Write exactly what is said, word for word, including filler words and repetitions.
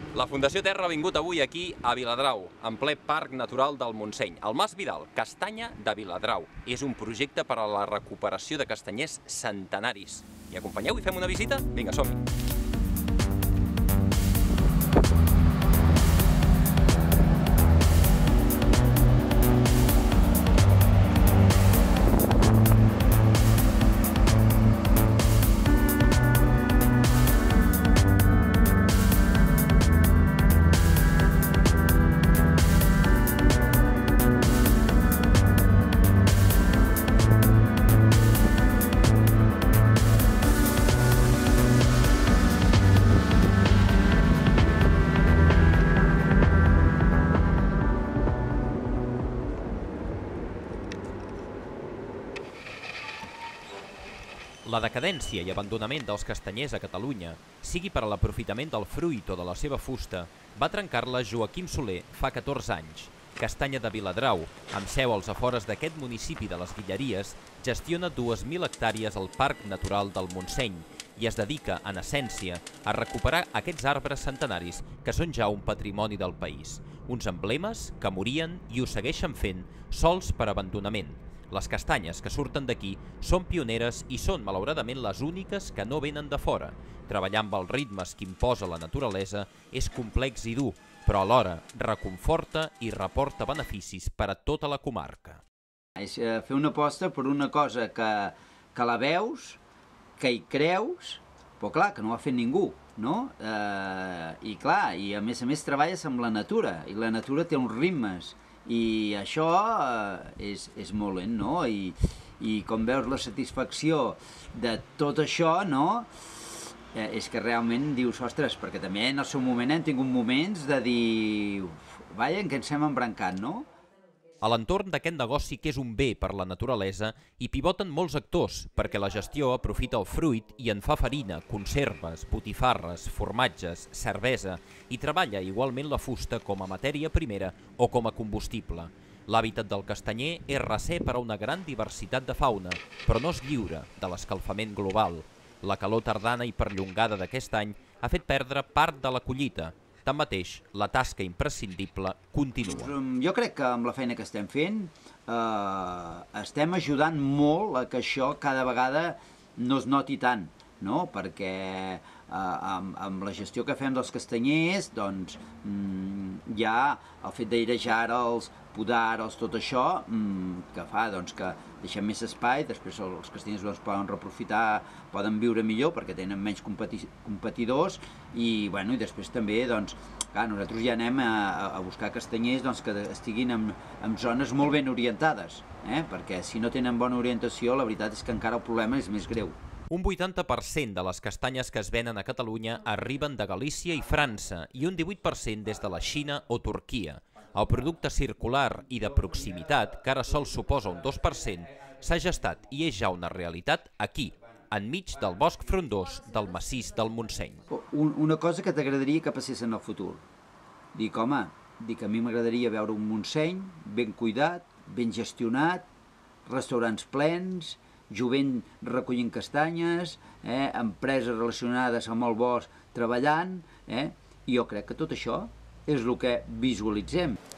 La Fundació Terra ha vingut avui aquí a Viladrau, en ple Parc Natural del Montseny. El Mas Vidal, Castanya de Viladrau, és un projecte per a la recuperació de castanyers centenaris. I acompanyeu i fem una visita? Vinga, som-hi! La decadència i abandonament dels castanyers a Catalunya, sigui per a l'aprofitament del fruit o de la seva fusta, va trencar-la Joaquim Soler fa catorze anys. Castanya de Viladrau, amb seu als afores d'aquest municipi de les Guilleries, gestiona dues mil hectàrees al Parc Natural del Montseny i es dedica, en essència, a recuperar aquests arbres centenaris que són ja un patrimoni del país. Uns emblemes que morien i ho segueixen fent sols per abandonament. Les castanyes que surten d'aquí són pioneres i són, malauradament, les úniques que no venen de fora. Treballar amb els ritmes que imposa la naturalesa és complex i dur, però alhora reconforta i reporta beneficis per a tota la comarca. És fer una aposta per una cosa que, que la veus, que hi creus, però clar, que no ho ha fet ningú, no? Eh, I clar, i a més a més treballes amb la natura, i la natura té uns ritmes, i això eh, és, és molt lent, no? I, i com veus la satisfacció de tot això, no? Eh, és que realment dius, ostres, perquè també en el seu moment hem tingut moments de dir, uf, vaja, en què ens hem embrancat, no? A l'entorn d'aquest negoci, que és un bé per la naturalesa, hi pivoten molts actors, perquè la gestió aprofita el fruit i en fa farina, conserves, botifarres, formatges, cervesa i treballa igualment la fusta com a matèria primera o com a combustible. L'hàbitat del castanyer és recer per a una gran diversitat de fauna, però no és lliure de l'escalfament global. La calor tardana i perllongada d'aquest any ha fet perdre part de la collita. Tanmateix, la tasca imprescindible continua. Jo crec que amb la feina que estem fent eh, estem ajudant molt a que això cada vegada no es noti tant, no? Perquè eh, amb, amb la gestió que fem dels castanyers, doncs mm, hi ha el fet d'airejar-los, podar-los, tot això, mm, que fa doncs, que deixem més espai, després els castanyers doncs, poden reprofitar, poden viure millor perquè tenen menys competi competidors i, bueno, i després també doncs, clar, nosaltres ja anem a, a buscar castanyers doncs, que estiguin en, en zones molt ben orientades, eh? Perquè si no tenen bona orientació la veritat és que encara el problema és més greu. Un vuitanta per cent de les castanyes que es venen a Catalunya arriben de Galícia i França i un divuit per cent des de la Xina o Turquia. El producte circular i de proximitat, que ara sols suposa un dos per cent, s'ha gestat i és ja una realitat aquí, enmig del bosc frondós del massís del Montseny. Una cosa que t'agradaria que passés en el futur. Dic, home, dic, a mi m'agradaria veure un Montseny ben cuidat, ben gestionat, restaurants plens, jovent recollint castanyes, eh, empreses relacionades amb el bosc treballant, eh, i jo crec que tot això és el que visualitzem.